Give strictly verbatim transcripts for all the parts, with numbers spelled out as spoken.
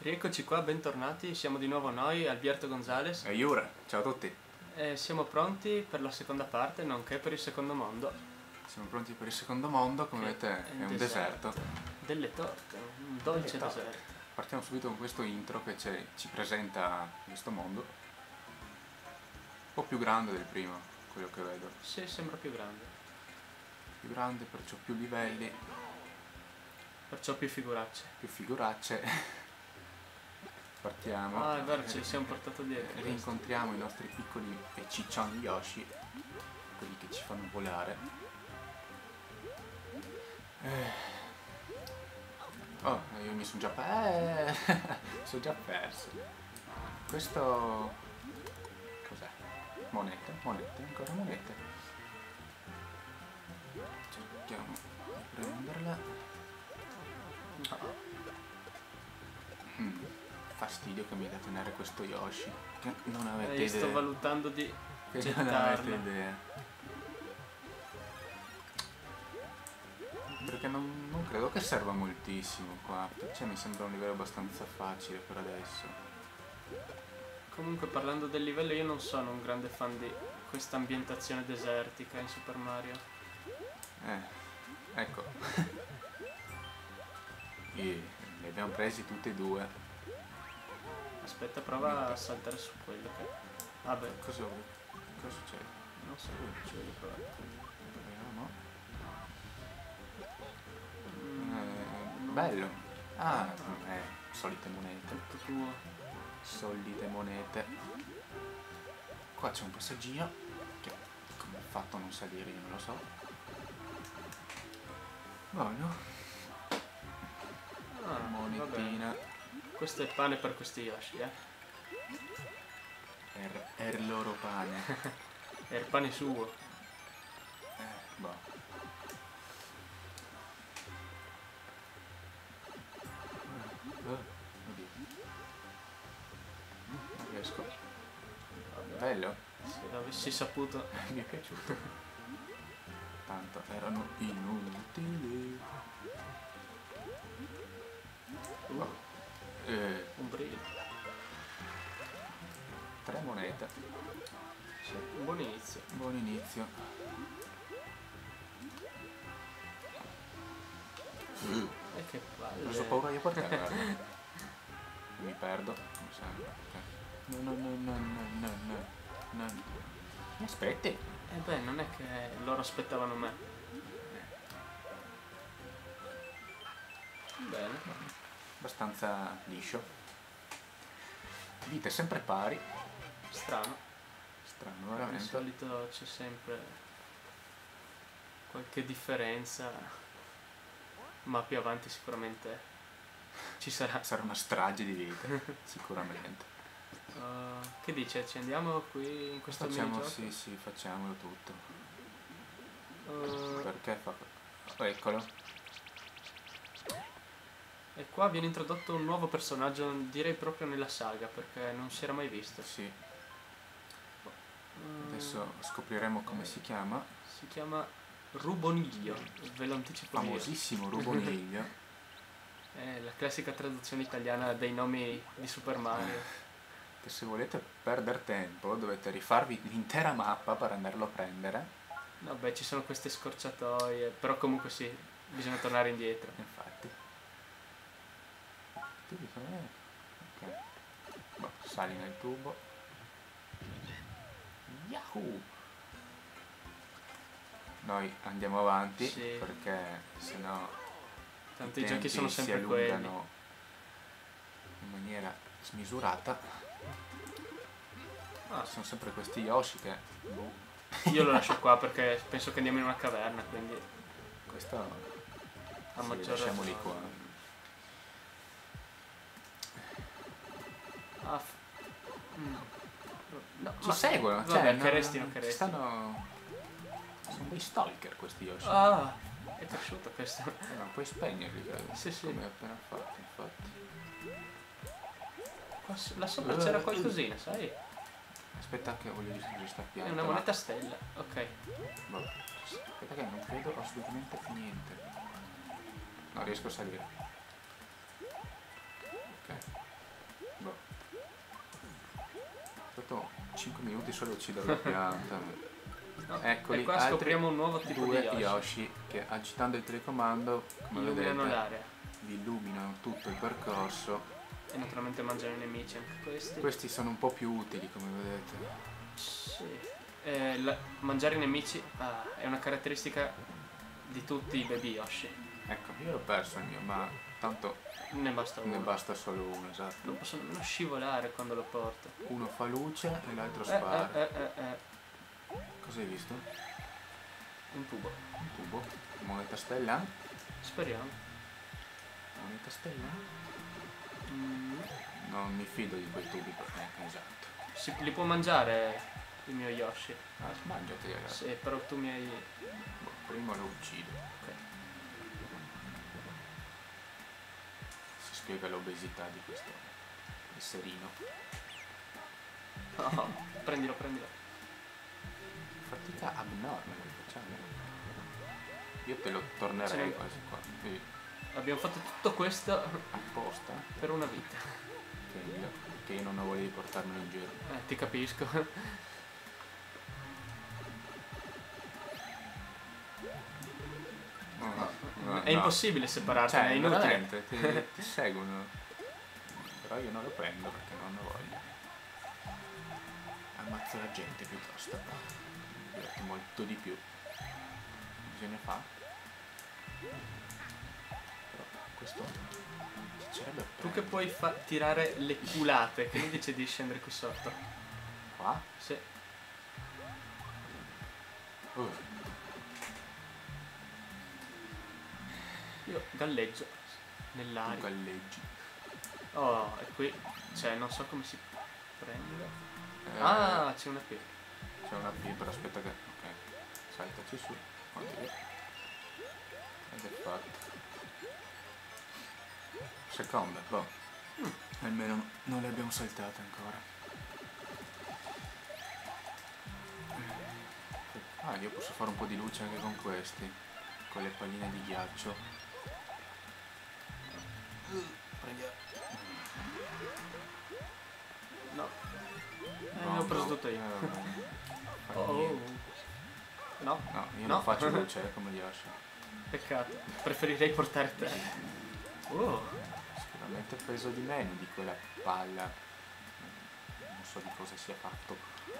Rieccoci qua, bentornati, siamo di nuovo noi, Alberto Gonzales. E Yura, ciao a tutti. E siamo pronti per la seconda parte, nonché per il secondo mondo. Siamo pronti per il secondo mondo, come vedete è un deserto. deserto. Delle torte, un dolce Delle torte. deserto. Partiamo subito con questo intro che ci, ci presenta questo mondo. Un po' più grande del primo, quello che vedo. Sì, sembra più grande. Più grande, perciò più livelli, Perciò più figuracce. più figuracce. Partiamo. Ah, è vero, ce li siamo portato dietro. E rincontriamo i nostri piccoli e ciccioni Yoshi, quelli che ci fanno volare. Eh. Oh, io mi sono già perso. Eh, sono già perso. Questo cos'è? Monete, monete, ancora monete. Cerchiamo di prenderla. No. Mm. Fastidio che mi dà tenere questo Yoshi, che non avete Eh, idea. sto valutando di Che non gettarlo. avete idea. Perché non, non credo che serva moltissimo qua, cioè mi sembra un livello abbastanza facile per adesso. Comunque, parlando del livello, io non sono un grande fan di questa ambientazione desertica in Super Mario. Eh, ecco. E li abbiamo presi tutti e due. Aspetta, prova a saltare su quello che... Vabbè, Cosa, cosa succede? non so, ci voglio provare. Proviamo. Mm, Eh, bello. Ah, eh, solite monete. tutto tuo. Solite monete. Qua c'è un passaggino che come ho fatto a non salire, io non lo so. Buono. Ah, Monetina. vabbè. Questo è pane per questi Yoshi, eh. Er, er loro pane. È il pane suo. Eh, boh. Oh, oddio. Non riesco. Vabbè. Bello. Se avessi saputo... Mi è piaciuto. Tanto erano inutili. Oh. Eh, Un brivido. tre monete. Sì, un buon inizio. Buon inizio. E che Ho palle. preso paura io per terra. Mi perdo, come sempre. No, no, no, no, no, no, no, no. Mi aspetti. E beh, non è che loro aspettavano me. Bene. Abbastanza liscio. Vite sempre pari. Strano. Strano, Di veramente. solito c'è sempre qualche differenza, ma più avanti sicuramente ci sarà. Sarà una strage di vite, sicuramente. Uh, che dice? Ci andiamo qui in questo Facciamo, minigioco? sì, sì, facciamolo tutto. Uh, Perché fa... Oh, eccolo. e qua viene introdotto un nuovo personaggio, direi proprio nella saga, perché non si era mai visto. Sì. Uh, Adesso scopriremo come si chiama. Si chiama Ruboniglio, ve lo anticipo io. Famosissimo Ruboniglio. È la classica traduzione italiana dei nomi di Super Mario. Che se volete perdere tempo dovete rifarvi l'intera mappa per andarlo a prendere. Vabbè, ci sono queste scorciatoie, però comunque sì, bisogna tornare indietro. Infatti. Tu dici, eh, ok. Boh, sali nel tubo. Yahoo! Noi andiamo avanti, Sì. perché sennò Tanto i i giochi tempi sono si sempre quelli. allungano in maniera smisurata. Ah, Sono sempre questi Yoshi che... boh, io lo lascio qua perché penso che andiamo in una caverna, quindi questo... a sì, maggior lasciamoli ragione. qua. Ah, f- mm. No, Ci ma- seguono, vabbè, cioè, che non- restino, che ci restino. stanno... sono dei stalker questi Yoshi. Ah, è cresciuto questo. Eh, non puoi spegnerli, credo. Sì, sì. Come ho appena fatto, infatti. Qua s- là sopra c'era qualcosina, sai? Aspetta che voglio È stappiare. una moneta stella, ok. Boh. Aspetta che non vedo assolutamente niente. Non riesco a salire. Ok. cinque minuti solo a uccidere la pianta. No, Eccoli, e qua altri scopriamo un nuovo tipo due di Yoshi. Yoshi che agitando il telecomando, come Illuminano vedete, l'area. vi illuminano tutto il percorso. E naturalmente mangiano i nemici anche questi. Questi sono un po' più utili, come vedete. Sì. Eh, la- mangiare i nemici ah, è una caratteristica di tutti i baby Yoshi. Ecco, io l'ho perso il mio, ma tanto Ne basta uno. ne basta solo uno, esatto. Non posso nemmeno scivolare quando lo porto. Uno fa luce e l'altro Eh, spara. eh, eh, eh, eh. Cosa hai visto? Un tubo. Un tubo? Moneta stella? Speriamo. Moneta stella? Mm. Non mi fido di quei tubi per me, esatto. Si, li può mangiare il mio Yoshi. Ah, mangiati ragazzi. Sì, però tu mi hai... Boh, prima lo uccido. Ok. Si spiega l'obesità di questo esserino. Oh, prendilo, prendilo. Fatica abnorme lo facciamo. Io te lo Ce tornerei ne- quasi qua. Sì. Abbiamo fatto tutto questo Apposta per una vita. che io, che io non ho voglia di portarmelo in giro. Eh, ti capisco. No, no, È no. impossibile separartene, Cioè, è inutile. veramente, ti, ti seguono. Però io non lo prendo perché non ho voglia. Ammazzo la gente piuttosto. Mi diverto molto di più. Bisogna fare. Però questo piacerebbe Tu che puoi fa- tirare le culate, che mi dice di scendere qui sotto? qua? Sì. Uh, Io galleggio tu nell'aria. galleggi. Oh, e qui, cioè, non so come si prende. Eh, Ah, c'è una P. C'è una P, però aspetta che... Ok. Saltaci su. Quanti lì? Ed è fatto. Seconda, boh. Mm. Almeno non le abbiamo saltate ancora. Ah, io posso fare un po' di luce anche con questi. Con le palline di ghiaccio. Prendiamo. No. Eh, No, ne ho preso no. tutto io. Eh, vabbè. Fa Oh, oh. niente. No, No, io No. non faccio luce eh, come Yoshi. peccato. Preferirei portare te. Oh, Sicuramente peso di meno di quella palla. Non so di cosa sia fatto.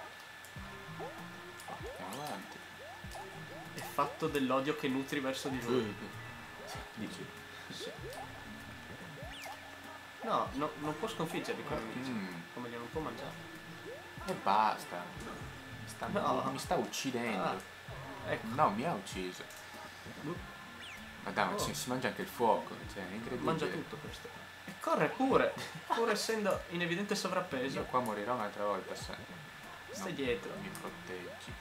Andiamo avanti. è fatto dell'odio che nutri verso di lui. Dici? Sì. No, no, non può sconfiggerli come nemici. Mm. Come li non può mangiare. E basta. Mi sta, No. mi sta uccidendo. Ah, ecco. No, mi ha ucciso. Ma dai, ma Oh. si, si mangia anche il fuoco. Cioè, è incredibile. Mangia tutto questo. E corre pure, pur essendo in evidente sovrappeso. Io qua morirò un'altra volta se Stai non dietro. mi proteggi.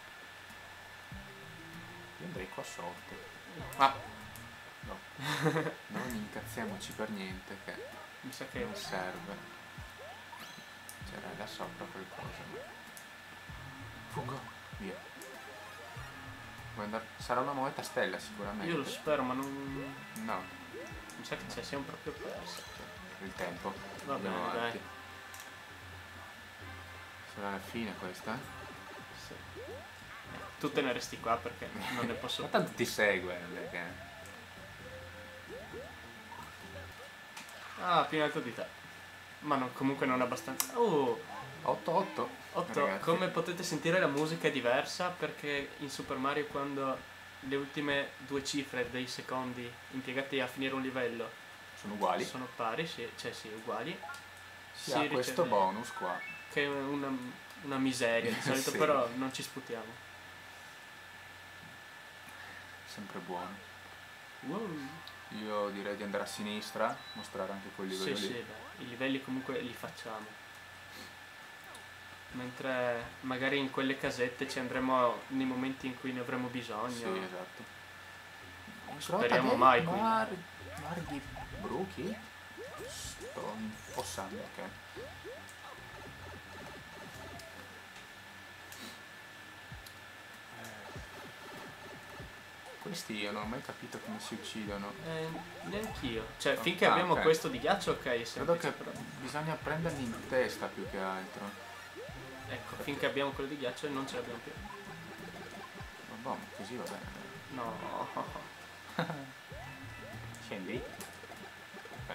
Io andrei qua sotto. Ah! No. Non incazziamoci per niente che Mi sa che non serve. C'era là sopra qualcosa. Fuggo. Via. Vuoi andare? Sarà una moneta stella sicuramente. io lo spero, ma non. No, Mi sa che ci siamo proprio persi. il tempo. Va Andiamo bene, avanti. dai. Sarà la fine questa? Sì. Tu te ne resti qua perché non ne posso Ma più. tanto ti segue, perché... Ah, più in alto di te. Ma non- comunque non abbastanza. Oh, otto otto. otto. Ragazzi. Come potete sentire la musica è diversa perché in Super Mario quando le ultime due cifre dei secondi impiegati a finire un livello Sono uguali. sono pari, sì, cioè sì, uguali. Si ha questo riceve- bonus qua. Che è una, una miseria di solito, Sì. però non ci sputiamo. Sempre buono. Wow. Io direi di andare a sinistra, mostrare anche quel livello Sì, lì. sì, dai, i livelli comunque li facciamo. Mentre magari in quelle casette ci andremo nei momenti in cui ne avremo bisogno. Sì, esatto. Speriamo Grotta mai dei qui. Mar... Mar di bruchi? Sto infossando, ok. Questi io non ho mai capito come si uccidono. Eh, neanch'io. Cioè, Oh, finché ah, abbiamo ok. questo di ghiaccio, ok, è Credo semplice, che però. bisogna prenderli in testa più che altro. Ecco, finché abbiamo quello di ghiaccio non ce l'abbiamo più. Vabbè, ma così va bene. No. Scendi? Ok.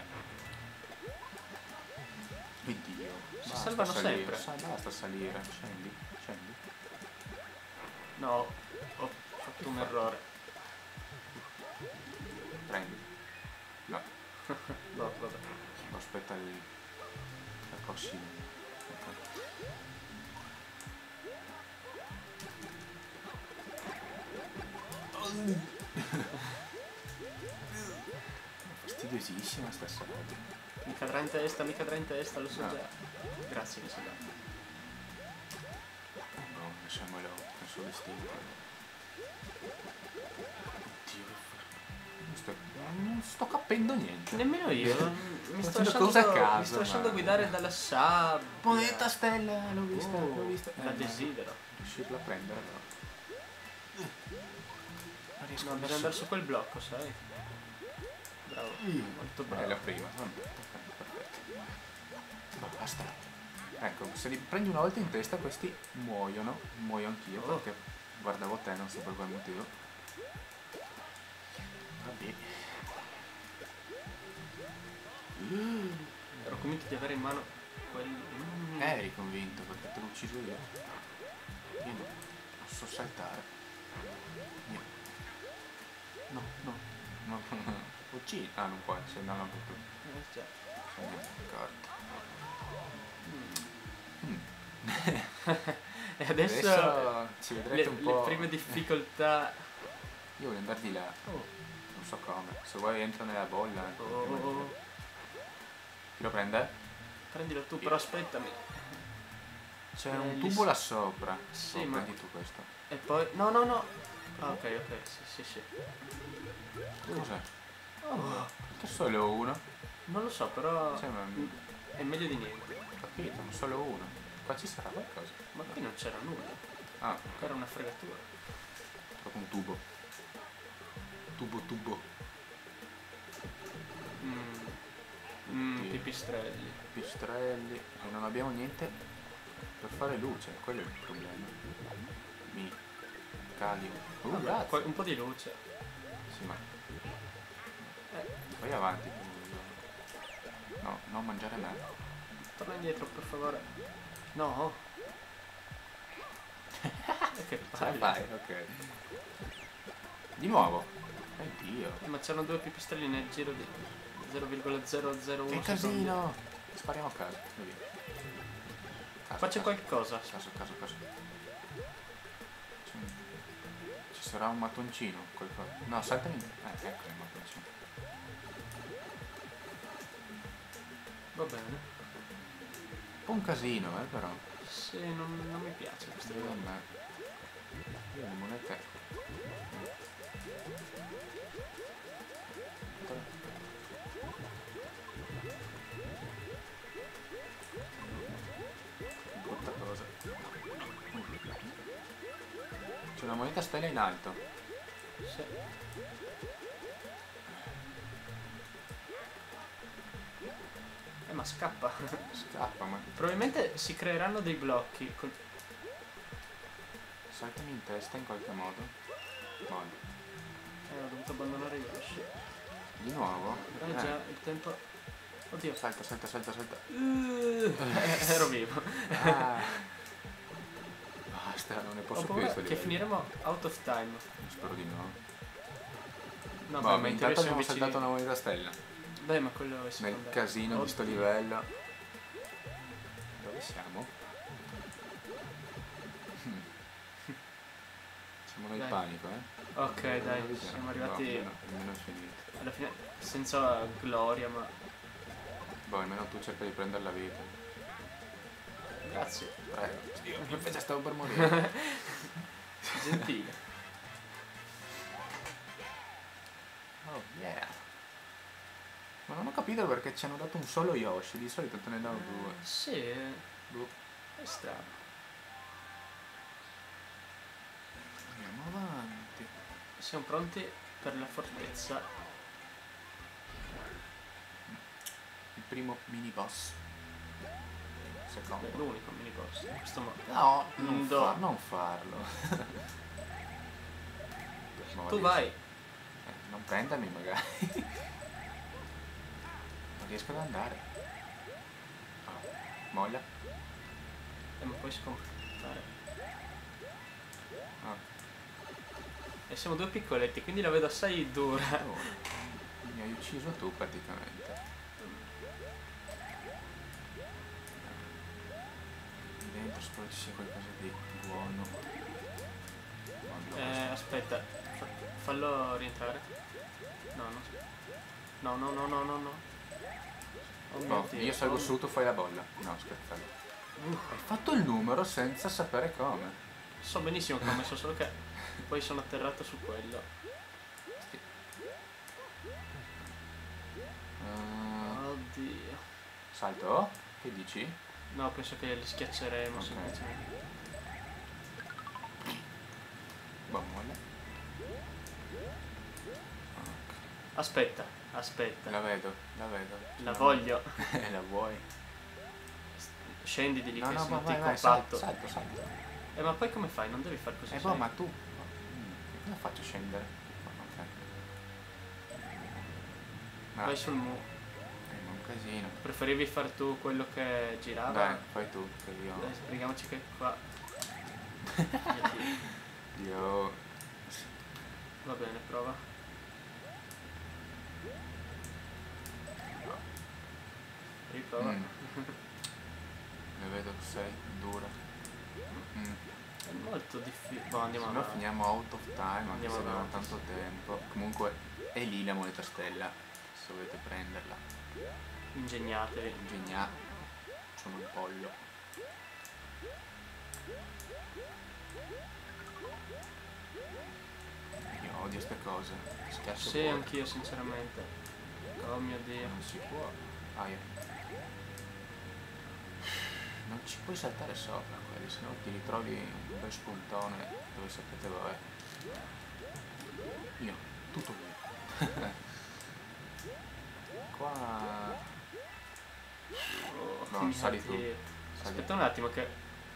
Oddio. Si Basta salvano salire, sempre. sa- basta salire. Scendi, scendi. No, ho fatto un errore. Prendi. No, No, vabbè. aspetta il... la prossima. Ok. Fastidiosissima sta storia. Mi cadrà in testa, mi cadrà in testa, lo so No. già. Grazie, mi sono dato. No, lasciamolo al suo destino. Oddio, non sto, non sto capendo niente. Nemmeno io. Mi sto Facendo lasciando, cose a caso, mi sto lasciando ma- guidare dalla sabbia. Moneta stella, l'ho vista, Oh, l'ho vista. la Eh, desidero. riuscirla a prendere però. Non riesco No, a bisogna andare su quel blocco, sai? Bravo, molto È bravo. la prima. Vabbè, perfetto. Basta. Ecco, se li prendi una volta in testa questi muoiono. Muoio anch'io Oh. perché guardavo te, non so per quale motivo. Vabbè. Ero convinto di avere in mano quel... Mm. Eh, eri convinto perché te l'ho ucciso io. Io no, non so saltare. Io. No, no, no. Uccidi. Ah, non puoi, se no non puoi più. Eh, già. Sono carta. E adesso, Adesso ci vedrete le, un le po'. prime difficoltà... Io voglio andare di là, Oh, non so come. Se vuoi entra nella bolla. oh, oh, oh. Chi lo prende? Prendilo tu, però aspettami. C'è Eh, un gli tubo s- là sopra. Sì, Oh, ma- prendi tu questo. E poi... No, no, no. Ah, ok, ok, sì, sì, sì. Cos'è? Oh, C'è solo uno. non lo so, però... Cioè, ma... È meglio di niente. capito, ma solo uno. Qua ci sarà qualcosa. Ma qui non c'era nulla. Ah, Era una fregatura. proprio un tubo. Tubo, tubo. Mm. Mm, Sì. pipistrelli. Pistrelli. E non abbiamo niente per fare luce. Quello è il problema. Mi. Calio. Uh, Vabbè, grazie. poi un po' di luce. Sì, ma... Eh, vai avanti. No, non mangiare me. torna indietro, per favore. No. Eh, che Ce la palle. fai? Ok. Di nuovo. Oddio. Eh, ma c'erano due pipistrelli nel giro di zero virgola zero zero uno Che secondi. casino! Spariamo a caso. Vai via. Caso, Qua c'è caso. qualcosa. Caso, caso, caso. C'è un- Ci sarà un mattoncino, qualcosa. No, saltami. Eh, ecco il mattoncino. Va bene. Un po' un casino, eh, però. Sì, non, non mi piace questa Vedo a cosa. me. Io le monete. Brutta cosa. C'è una moneta stella in alto. Sì. Eh, ma scappa. Scappa, ma Probabilmente si creeranno dei blocchi. Col... saltami in testa in qualche modo. Poi. Eh, ho dovuto abbandonare Yoshi. Di nuovo? Eh già, il tempo... Oddio. Salta, salta, salta, salta. Uh, ero vivo. Ah. Basta, non ne Ho posso più paura di sto che livello. finiremo out of time. Spero di no. No, Boh, beh, ma in teoria intanto siamo abbiamo vicini. saltato una moneta stella. Beh, ma quello è Nel secondario. casino di sto Oddio. livello. Dove siamo? Hmm. Siamo nel Dai. panico, eh? Ok, dai, Dove siamo Boh, arrivati almeno, almeno è finito. alla fine senza gloria, ma Boh, almeno tu cerca di prendere la vita. grazie. Prego. Io invece stavo per morire. Gentile. Oh, yeah. Ma non ho capito perché ci hanno dato un solo Yoshi, di solito te ne danno due. Eh, sì, è Boh. strano. Andiamo avanti. Siamo pronti per la fortezza. Il primo mini boss. secondo. È l'unico mini boss in questo modo. No, non, Do. fa, non farlo. No, Tu riesco- vai. eh, non prendermi magari. Non riesco ad andare. Ah, moglia. E ma puoi scompare. Ah, E siamo due piccoletti, quindi la vedo assai dura. oh, mi hai ucciso tu praticamente. Dentro spero ci sia qualcosa di buono. Oddio, Eh, questo- aspetta, fa- fallo rientrare. No, no. No, no, no, no, no, no. Oh mio No, Dio, io salgo oh su, tu fai la bolla. No, scherzate. mio- Uh, Hai fatto il numero senza sapere come. so benissimo che ho messo, solo che poi sono atterrato su quello. Sì. Uh, Oddio. salto? Che dici? No, penso che li schiacceremo Ok. semplicemente. Boh, molla. Ok. Aspetta, aspetta. La vedo, la vedo. La No. voglio. La vuoi? Scendi di lì No, che no, se ma non ti vai, vai, compatto. salto, salto, salto. Eh, ma poi come fai? Non devi fare così. Eh, boh, sai? ma tu... Mm, come faccio a scendere? Ok. Ah, Vai sul mu. è un casino. Preferivi far tu quello che girava? Dai, fai tu, che io... Dai, sbrighiamoci che qua. Io... Va bene, prova. Riprova. Mm. Ne vedo che sei dura. Mm. È molto difficile. Boh, andiamo Se no avanti. finiamo out of time, anche Andiamo se abbiamo avanti, tanto sì. tempo. Comunque è lì la moneta stella, se volete prenderla. Ingegnatevi. Ingegnato. Sono un pollo. Io odio ste cose. Schiaccio Sì, fuori. anch'io sinceramente. Oh mio Dio. Non si può. Aia. Non ci puoi saltare sopra quelli, se no ti ritrovi un bel spuntone dove sapete voi. Io, tutto mio. Qua... Oh, No, mio sali tu. Dio. Sali. Aspetta un attimo che...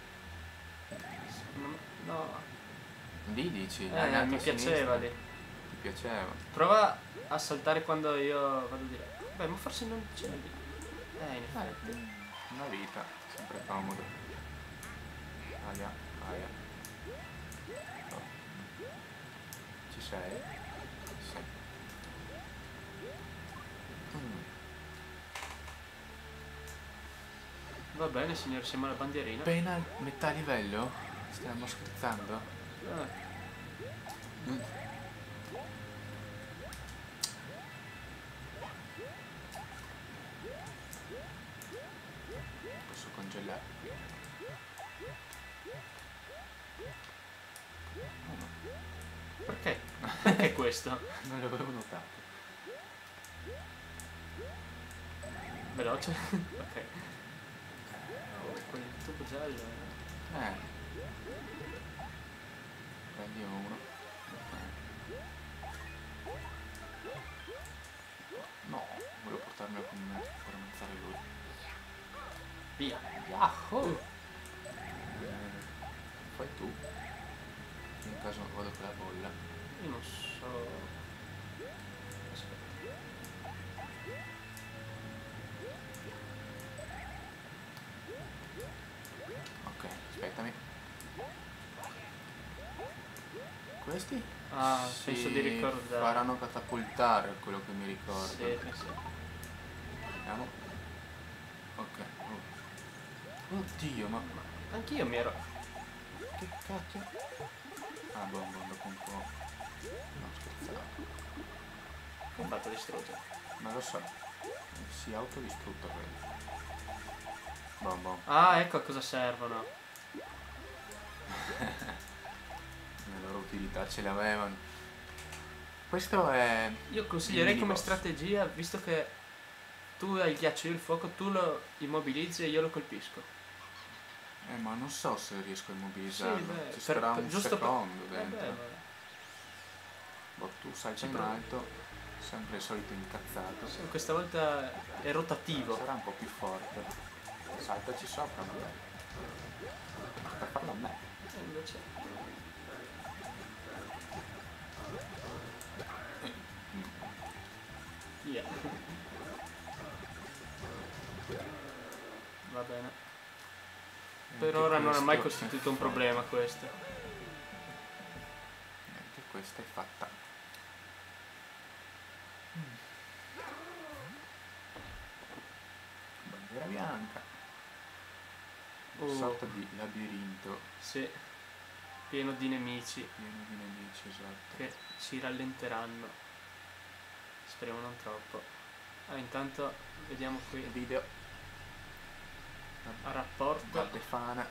No. no. Lì dici? Eh, hai mi a sinistra. piaceva lì. Ti piaceva? Prova a saltare quando io vado di là. Beh, ma forse non c'è lì. Eh, in effetti. Una vita, sempre comodo. Aia, aia. Oh. Ci sei? Sì. Mm. Va bene, signore, siamo alla bandierina. Appena metà livello? Stiamo scherzando? Eh, Mm. Posso congelare? Oh no, perché? Perché questo? non l'avevo notato. Veloce? Ok. Oh, quel tubo giallo. Eh. Prendi uno. Ok. No, volevo portarmelo con me per ammazzare lui. Via. Yahoo! Eh, fai tu. In caso vado con la bolla. Io non so. Aspetta. Ok, aspettami. Questi? Ah, si penso di ricordare. faranno catapultare, quello che mi ricordo. Sì, sì. Vediamo. Ok. Oh. Oddio, ma... ma Anch'io mi ero. che cacchio? Ah, boh, boh, dopo un po'... No, scherzavo. Come ho fatto a distruggere? Ma lo so. Si è autodistrutto quello. Bom, bom. Ah, ecco a cosa servono. Le loro utilità ce l'avevano. Questo è... Io consiglierei il come miniboss. strategia, visto che tu hai il ghiaccio, io il fuoco, tu lo immobilizzi e io lo colpisco. Eh, ma non so se riesco a immobilizzarlo. Sì, beh, Ci per- sarà per- un giusto per- secondo Eh, dentro. beh, vabbè. Boh, tu salta Ci in provo. alto, sempre il solito incazzato. Sì, questa volta è rotativo. Sarà un po' più forte. Saltaci sopra, magari. Per farlo a me. E invece... Yeah. Va bene. Per Anche ora non ha mai questo costituito è un problema questo. Anche questa è fatta. Bandiera bianca. Oh. Una sorta di labirinto Sì. Pieno di nemici pieno di nemici, esatto. che ci rallenteranno. Speriamo non troppo. Ah, intanto vediamo qui Video. a rapporto. La Befana.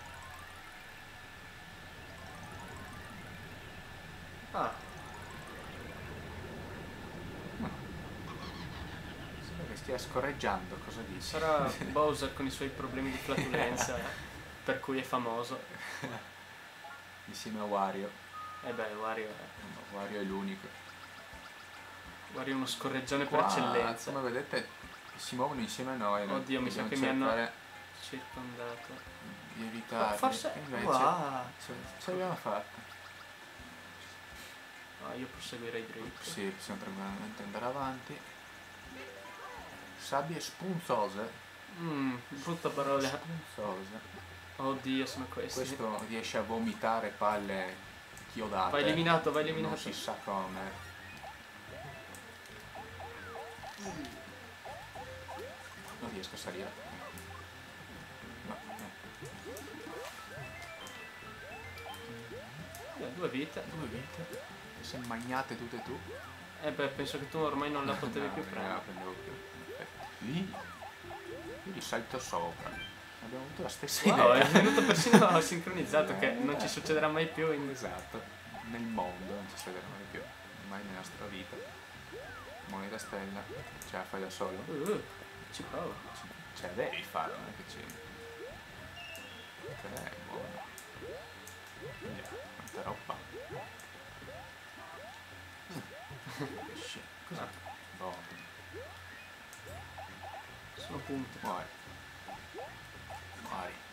Ah, Sembra che stia scorreggiando, cosa dici? sarà Bowser con i suoi problemi di flatulenza, per cui è famoso. Insieme a Wario. E beh, Wario è, No, Wario è l'unico. Wario è uno scorreggione per Qua, eccellenza. come vedete, si muovono insieme a noi. no? Oddio, mi sa Dobbiamo che mi hanno cercare circondato. di evitare. Forse... Invece Wow. ce, ce l'abbiamo fatta. Ah, io proseguirei dritto. Sì, possiamo tranquillamente andare avanti. Sabbie spunzose. Mmm, brutta parola. Spunzose. Oddio, sono questi. Questo riesce a vomitare palle chiodate. Va eliminato, va Non eliminato. si sa come. Non riesco a salire. No, eh. Eh, due vite. Due vite. Le sei magnate tutte e tu. Eh beh, penso che tu ormai non la potevi No, più non prendere. la prendevo più. Perfetto. Lì. Io li salto sopra. Abbiamo avuto la stessa Wow, idea. è venuto persino sincronizzato che non ci succederà mai più in... Esatto. Nel mondo non ci succederà mai più. Mai nella nostra vita. Moneta stella. Ce la fai da solo? Uh, ci provo. Ce la devi fare, non è che ci... Ok, buono. Via, quanta roba. Shit, cos'è? Buono. Sono punti. Muori. Muori.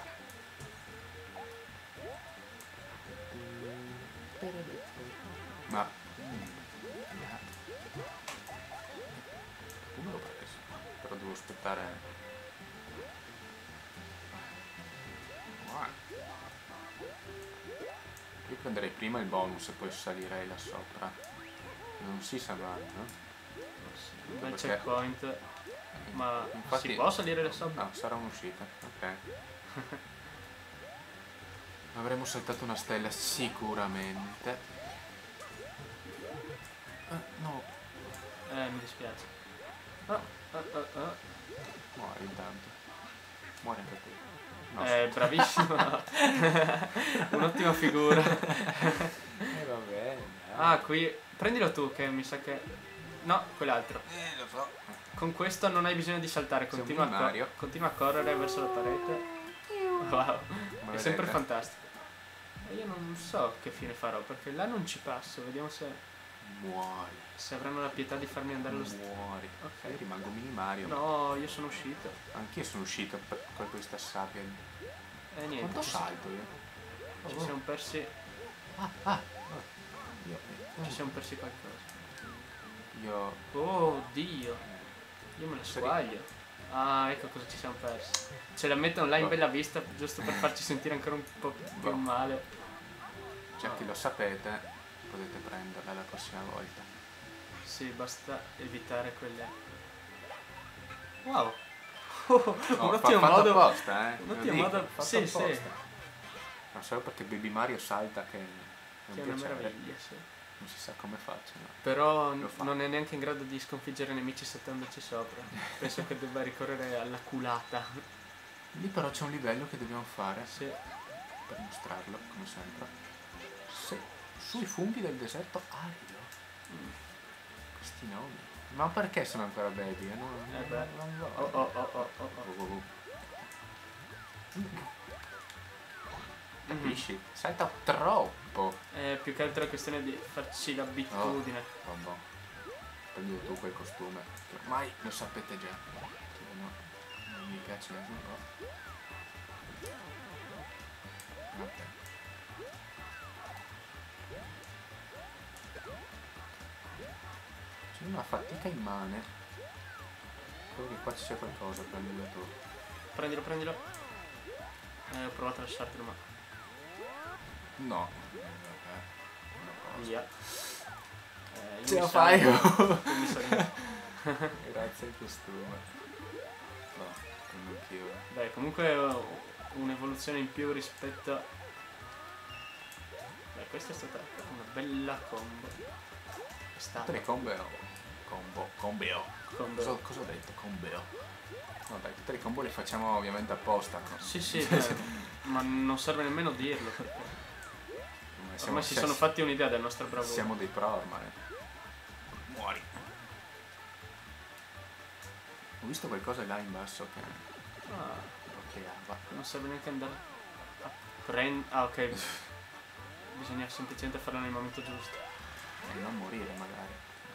Ma... Come l'ho preso? Però devo aspettare... Guarda. Io prenderei prima il bonus e poi salirei là sopra. Non si sa mai, no? Un bel Perché- checkpoint. Ma Infatti- si può salire da sopra? No, sarà un'uscita, ok. Avremmo saltato una stella sicuramente. Eh, no, Eh, mi dispiace. Ah, ah, ah, ah. muori intanto. Muori anche tu. No, Eh, bravissimo. Un'ottima figura. eh, va bene. Ah, qui... Prendilo tu, che mi sa che... No, quell'altro. Eh, lo so. Con questo non hai bisogno di saltare, Siamo continua a, in cor- Mario. continua a correre verso la parete. Wow, è vedete? sempre fantastico. E io non so che fine farò, perché là non ci passo, vediamo se, Muori. se avranno la pietà di farmi andare allo stesso. Muori. Ok. Io rimango mini Mario. No, io sono uscito. Anch'io sono uscito per per questa sabbia. E niente, Quanto ci, salto io? ci Oh. siamo persi, Ah, ah. Io, ci siamo persi qualcosa. io Oh, Dio, io me la squaglio. Ah, ecco cosa ci siamo persi. Ce la mettono là in Boh. bella vista, giusto per farci sentire ancora un po' più Boh. male. già che lo sapete, potete prenderla la prossima volta. Sì, basta evitare quelle... Wow! Oh, No, un fa- ottimo fatto modo... apposta, eh. un lo ottimo dico, modo- fatto sì, sì. apposta. Non solo perché Baby Mario salta che è un Che è una piacere. meraviglia, sì. Non si sa come faccia, no? Però Lo fa. non è neanche in grado di sconfiggere nemici saltandoci sopra. Penso che debba ricorrere alla culata. Lì però c'è un livello che dobbiamo fare Sì. per mostrarlo, come sempre. Se, sui funghi del deserto arido. Mm. Questi nomi. Ma perché sono ancora baby? Eh, non, Eh beh. non lo Oh oh oh oh oh oh. Oh, oh, oh. Capisci? Salta troppo. È più che altro è questione di farci l'abitudine. Vabbè. Prendi tu quel costume. Che ormai lo sapete già. Che no, non mica accidenti un po'. Ok. C'è una fatica immane. Spero che qua ci sia qualcosa per il tuo. Prendilo, prendilo. Eh, ho provato a lasciartelo, ma... No. Eh, vabbè. Una cosa. Via. Eh, io Ce mi la fai? salvo. Io mi salvo. Grazie al costume. No, non anch'io. Beh, comunque ho un'evoluzione in più rispetto... Beh, questa è stata una bella combo. È stata... Tutte le combo... Combo... Combeo. combo. Cosa, cosa ho detto? Combeo. No dai, tutte le combo le facciamo ovviamente apposta. No? Sì, sì, beh, ma non serve nemmeno dirlo perché... Siamo, Ormai si sono fatti un'idea del nostro bravura. Siamo dei pro ormai. Muori. Ho visto qualcosa là in basso che... Ah, bloccava. non serve neanche andare a prendere... Ah, ok. Bisogna semplicemente farlo nel momento giusto. E non morire magari.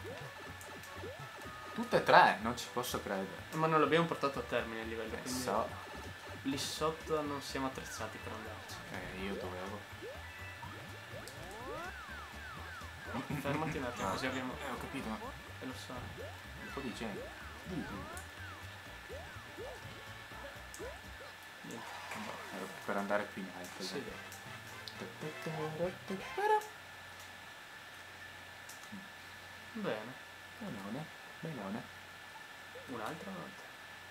Tutte e tre, non ci posso credere. Ma non l'abbiamo portato a termine il livello, Eh, quindi so. lì sotto non siamo attrezzati per andarci. Eh, io dovevo. Fermati un attimo, Ah, così abbiamo... Eh, ho capito, ma E lo so. un po' di gente. Niente. No, ero per andare più in alto. Sì. Bene. Melone, melone. Un'altra volta.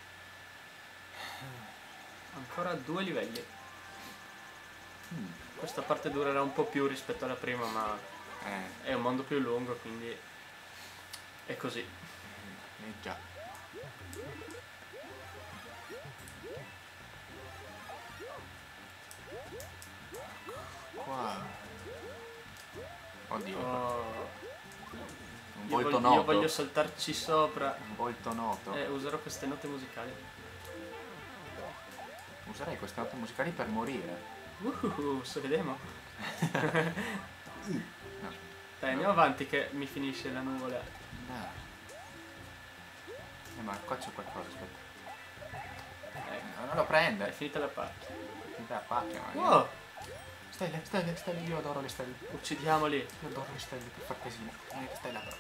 Ancora due livelli. Mm. Questa parte durerà un po' più rispetto alla prima, ma Eh, è un mondo più lungo, quindi è così. eh già. Qua. Oddio. Oh, Un io, volto voglio, noto. io voglio saltarci sopra Un volto noto. e userò queste note musicali. Userei queste note musicali per morire. Uh, se vediamo. No. Dai, andiamo avanti che mi finisce la nuvola. Dai. Eh, ma qua c'è qualcosa, aspetta. Ecco, No, non lo prende. è finita la parte. Finita la pacchia, ma io- Wow, Stelle, stelle, stelle, io adoro le stelle. uccidiamoli. Io adoro le stelle per far casino. Eh, stella però.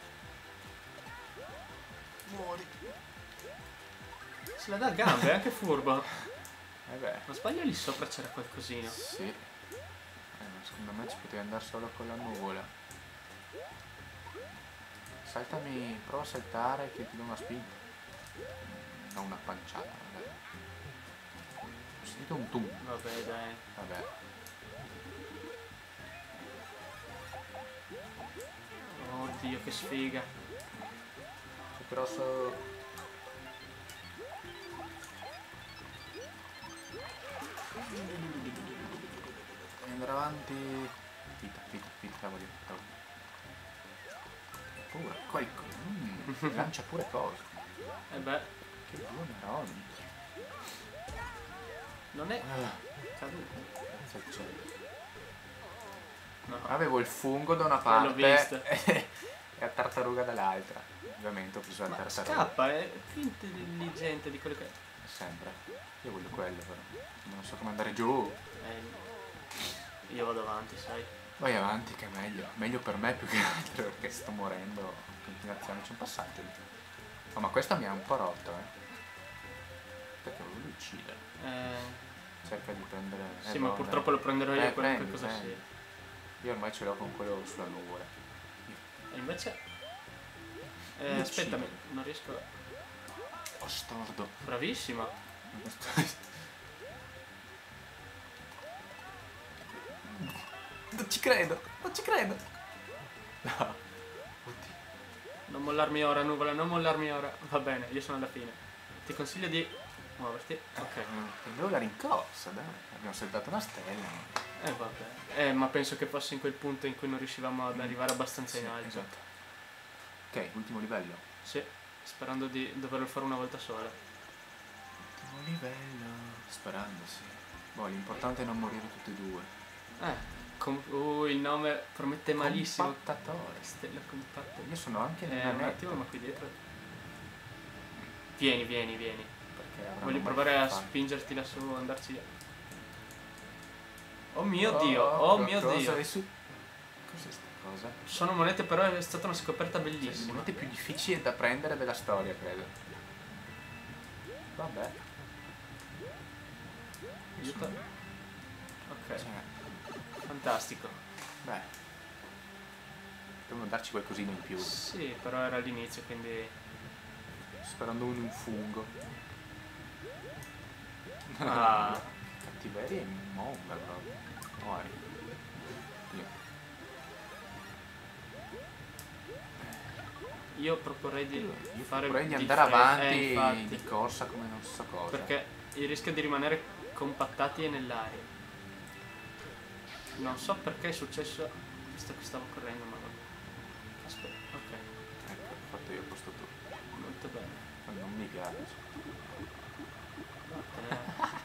Muori. Se la dà a gambe, è anche furbo. Eh beh. Non sbaglio, lì sopra c'era qualcosina. Sì. Eh, ma secondo me ci potevi andare solo con la nuvola. Saltami, prova a saltare che ti do una spinta. Mm, Non una panciata, magari. Ho sentito un tum. Vabbè, dai. Vabbè. Oddio, che sfiga. Che grosso. Devi andare avanti. Pita, pita, pita, cavoli. cavoli. Pure, qualcosa. Mm, lancia pure cose. E beh, Che buona roba. non è Ah, caduto. grazie al cielo. No. Avevo il fungo da una l'ho parte visto. e la tartaruga dall'altra. Ovviamente ho preso la Ma tartaruga. scappa, è più intelligente di quello che... Sempre. Io voglio quello però. Non so come andare giù. Eh, io vado avanti, sai. Vai avanti che è meglio. Meglio per me più che altro perché sto morendo in continuazione. C'è un passaggio lì. Oh, ma questa mi ha un po' rotto, eh. Perché volevo uccidere. Eh, Cerca di prendere. eh, sì, ma no, purtroppo dai. lo prenderò io Eh, qualunque prendi, cosa prendi. sia. Io ormai ce l'ho con quello sulla nuvola. E invece... Eh, Mi aspettami, uccide. non riesco... Oh, stordo. Bravissima. Non ci credo, non ci credo. No. Oddio. Non mollarmi ora, nuvola, non mollarmi ora. Va bene, io sono alla fine. Ti consiglio di muoverti. Ok. Prendevo la rincorsa, dai. Abbiamo saltato una stella. Eh vabbè. Eh, ma penso che fosse in quel punto in cui non riuscivamo ad arrivare abbastanza Sì, in alto. esatto. Ok, ultimo livello. Sì, sperando di doverlo fare una volta sola. Ultimo livello. Sperando, sì. Boh, l'importante è non morire tutti e due. Eh, com- uh, il nome promette malissimo. Compattatore. Stella compattatore. Io sono anche Eh, nella un netta. attimo, ma qui dietro. Vieni, vieni, vieni. avranno Voglio mai provare a fatto. spingerti lassù, andarci via. Oh mio Oh, dio, oh mio cosa dio. è su... Cos'è sta cosa? Sono monete, però è stata una scoperta Cioè, le bellissima. monete più difficili da prendere della storia, credo. Vabbè. Aiuto. Ok, Cioè, fantastico. beh. Devono darci qualcosina in più. Sì, però era all'inizio, quindi... Sperando in un fungo. Ah, Cattiveria immonda proprio. Muori. Io. io proporrei di Io fare vorrei di di andare fre- avanti eh, infatti, di corsa come non so cosa. perché il rischio di rimanere compattati è nell'aria. Non so perché è successo, visto che stavo correndo, ma vabbè. Aspetta, ok, Ecco, ho fatto io questo tu. molto bene. Ma non mi piace. Vattene.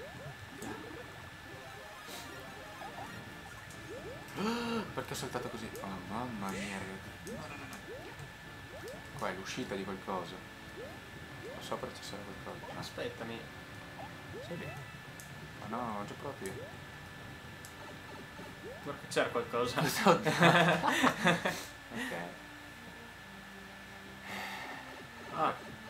Perché ho saltato così? Oh mamma mia ragazzi. No, no, no, no. Qua è l'uscita di qualcosa. Non so perché ci sarà qualcosa. No. Aspettami. Sei lì? Ma no, ho già provato io. Guarda che c'era qualcosa. Ok. Ah,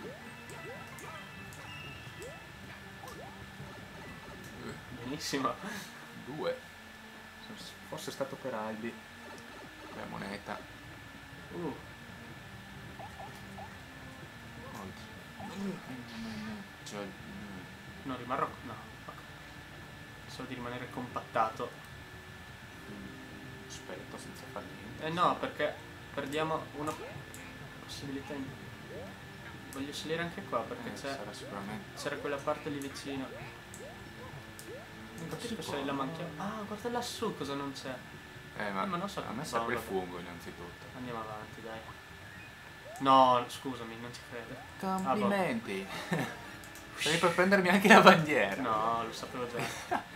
benissimo. Due. Fosse stato per Albi. La moneta. Uh, Cioè, non rimarrò... No, ok. Solo di rimanere compattato. aspetta senza far niente. Eh no, perché perdiamo una possibilità in... Voglio salire anche qua perché Eh, c'è... sarà sicuramente. C'era quella parte lì vicino. Non Non si capisco può. se la manchiamo. Ah, guarda lassù cosa non c'è. Eh, ma, Eh, ma non so a me che serve il vabbè. fungo innanzitutto. Andiamo avanti, dai. No, scusami, non ci credo. Complimenti. Stai per prendermi anche la bandiera. No, lo sapevo già.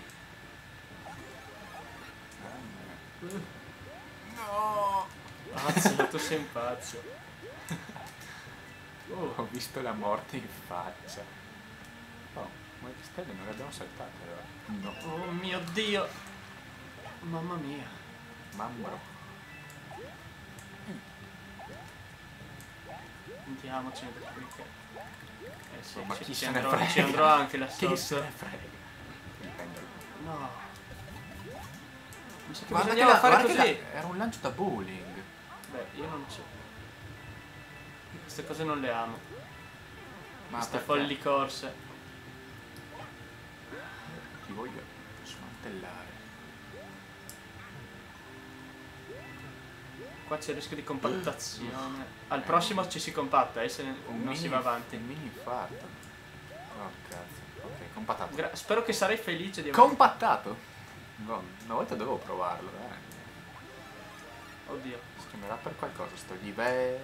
No. Pazzo, tu sei un pazzo. Ho Oh, visto la morte in faccia. Oh, ma le stelle non le abbiamo saltate allora? No. oh mio Dio. Mamma mia. Mamma. Andiamocene da qui che... Eh sì, Ma ci, chi ci se ne andrò, frega? ci andrò anche là Chi sotto. se ne frega? Dipende. No. Mi sa che Guarda che bisognava la- fare guarda così. che la- era un lancio da bowling. Beh, io non c'ho. Queste cose non le amo. Ma Queste perché? folli corse. Ti voglio smantellare. Qua c'è il rischio di compattazione. Al prossimo ci si compatta, eh, se non mini, si va avanti. Un mini infarto. Oh cazzo. Ok, compattato. Gra- spero che sarai felice di aver... Compattato? No, una volta dovevo provarlo, eh. Oddio. Streamerà per qualcosa sto livello.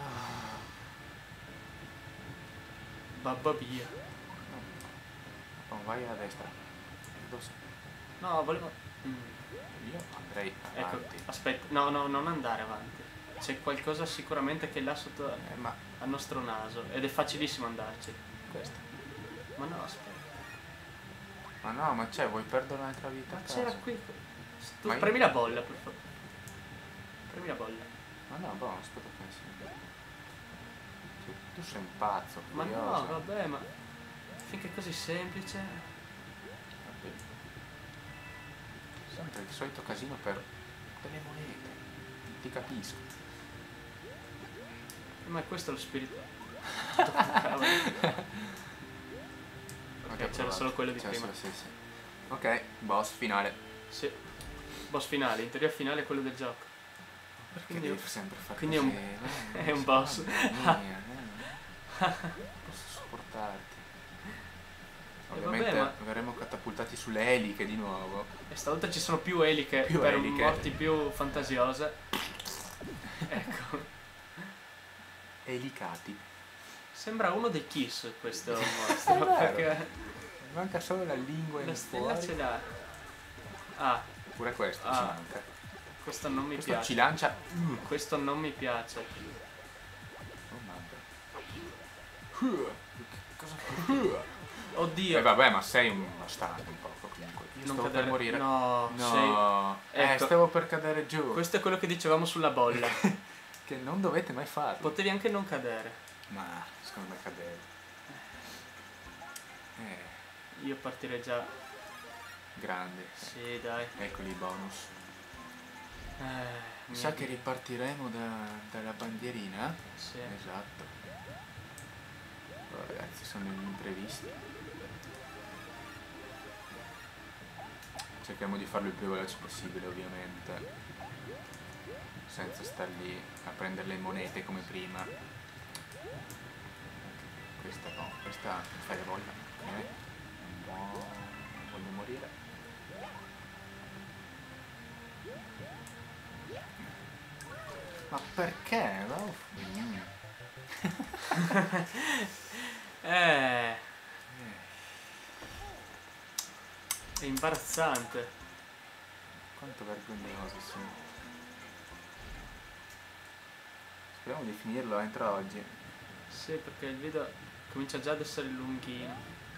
Babba via. Oh, vai a destra. Dove sei? No, volevo... Mm. Io andrei Ecco, avanti. aspetta. No, no, non andare avanti. C'è qualcosa sicuramente che è là sotto Eh, ma al nostro naso. Ed è facilissimo andarci. questo. Ma no, aspetta. Ma no, ma c'è, vuoi perdere un'altra vita? Ma a c'era caso? qui... Tu Ma io- premi la bolla, per favore. Premi la bolla. Ma no, boh, aspetta che pensi. Cioè, tu sei un pazzo, Ma curioso. no, vabbè, ma... Finché è così semplice... Vabbè. Sempre il solito casino per delle monete. Ti capisco. Ma questo è lo spirito. Cavolo. Ok, Ok, c'era solo quello di C'è prima. solo- sì, sì. Ok, boss finale. Sì. Boss finale, in teoria finale è quello del gioco. Perché Quindi- devi sempre fare quindi è un- così? Eh, è un sì, boss. mamma mia, eh. Non posso sopportarti. Ovviamente vabbè, ma- verremo catapultati sulle eliche di nuovo. E stavolta ci sono più eliche Più per eliche. morti più fantasiose. Ecco. Elicati. Sembra uno dei Kiss questo È mostro. vero. Perché Manca solo la lingua la in stella fuori. ce l'ha. Ah, Pure questo Ah. ci manca. questo non mi Questo piace. ci lancia. Uh, Questo non mi piace. Oh mamma. Uh, che cosa fa? Uh, Oddio. E vabbè, ma sei un bastardo un poco comunque. Io Non stavo cadere. per morire. No, No. sei... Eh, Ecco. stavo per cadere giù. Questo è quello che dicevamo sulla bolla. Che non dovete mai farlo. Potevi anche non cadere. Ma secondo me cadere. Eh, Io partirei già. grande. Sì, dai. Eccoli i bonus. Eh, Mi sa mia- che ripartiremo da, dalla bandierina. Sì. Esatto. Oh, ragazzi, sono gli imprevisti. Cerchiamo di farlo il più veloce possibile, ovviamente. Senza star lì a prendere le monete come prima. Questa no, questa fai la bolla. Ok. No, non voglio morire. Ma perché? No? Mm. Eh, è imbarazzante. Quanto vergognoso sono. Speriamo di finirlo entro oggi. Sì, perché il video comincia già ad essere lunghino.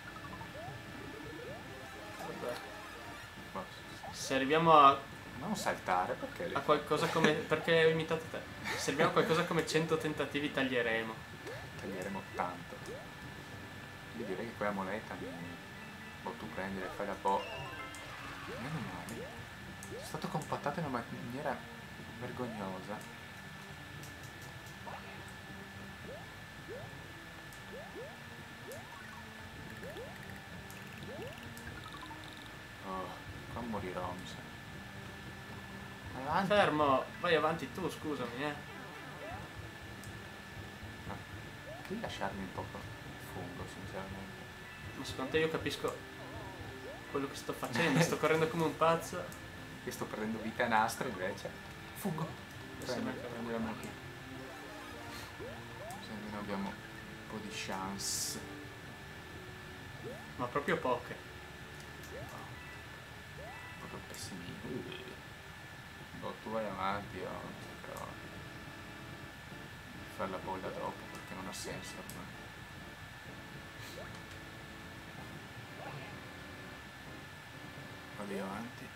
Vabbè. Boh, Se arriviamo a, non saltare perché a qualcosa come... perché ho imitato te. Se arriviamo a qualcosa come cento tentativi taglieremo. taglieremo tanto. Io direi che quella moneta boh, tu prendi e fai la po'. Meno male. Sono stato compattato in una maniera vergognosa. Oh, qua morirò, mi sa. Avanti. Fermo, vai avanti tu, scusami, eh. Devi lasciarmi un po' il fungo, sinceramente. Ma secondo te io capisco quello che sto facendo? Sto correndo come un pazzo. Io sto prendendo vita a nastro invece. Fungo. Sì, Prendi, ma- prendi la moneta. Se almeno abbiamo un po' di chance. Ma proprio poche. Proprio pessimino. Boh, tu vai avanti, io cercherò di fare la bolla dopo perché non ha senso ormai. Vado io avanti.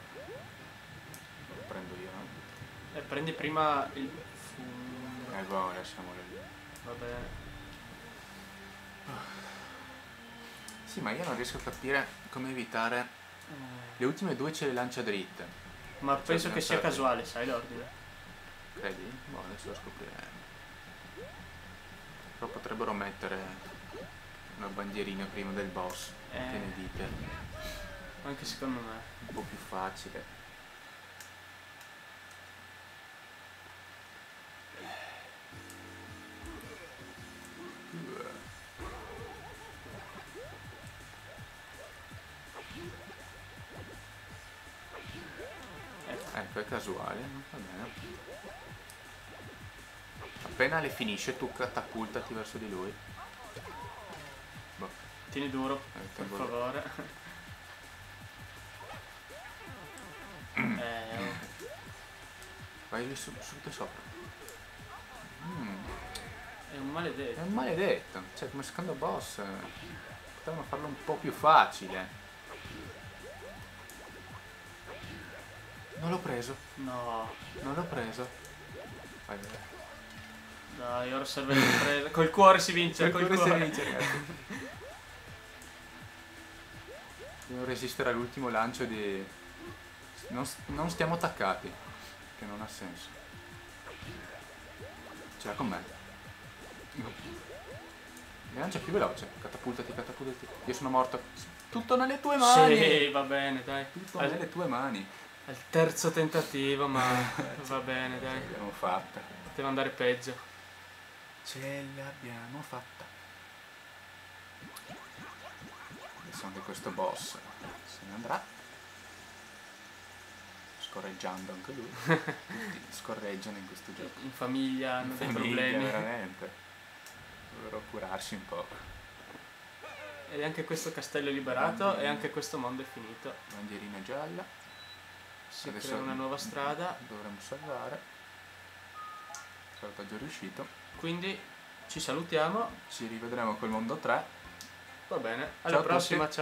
Lo prendo io. Eh, prendi prima il fungo. E boh, lasciamolo lì. Va bene. Sì, ma io non riesco a capire come evitare. Eh, Le ultime due ce le lancia dritte. Ma Cioè, penso che sia bisogna casuale, sai l'ordine? Credi? Boh, adesso lo scopriremo. Però potrebbero mettere una bandierina prima del boss. Eh. Che ne dite? Anche secondo me. Un po' più facile. Ecco. Ecco, è casuale, va bene. Appena le finisce tu catapultati verso di lui. Boh, Tieni duro, eh, per tengo- favore. eh, oh. vai lì su- subito sopra. Mm, È un è maledetto. un maledetto. Cioè, come secondo boss eh, potevano farlo un po' più facile. Non l'ho preso, No. non l'ho preso. Vai, vai. Dai, ora serve l'impresa. Col cuore si vince, col Col cuore. cuore si vince, ragazzi. Devo resistere all'ultimo lancio di... Non, non stiamo attaccati, che non ha senso. Ce l'ha con me. Mi lancia più veloce. Catapultati, catapultati. Io sono morto. Tutto nelle tue mani. Sì, va bene, dai. Tutto Al, nelle tue mani. al terzo tentativo, ma va bene, dai. L'abbiamo fatta. Poteva andare peggio. Ce l'abbiamo fatta. Adesso anche questo boss se ne andrà. Scorreggiando anche lui. Tutti scorreggiano in questo gioco. In famiglia hanno dei Famiglia, problemi. veramente. Dovrò curarsi un po'. E anche questo castello è liberato e anche questo mondo è finito. Bandierina gialla. Si Adesso crea una nuova strada. dovremmo salvare. Salvataggio riuscito. Quindi ci salutiamo. Ci rivedremo col mondo tre. Va bene, Ciao alla a tutti. prossima, ciao.